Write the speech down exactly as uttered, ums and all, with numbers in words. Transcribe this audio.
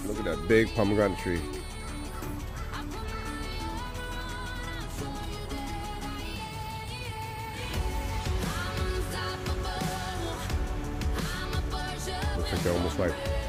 Look at that big pomegranate tree. Looks like they're almost ripe.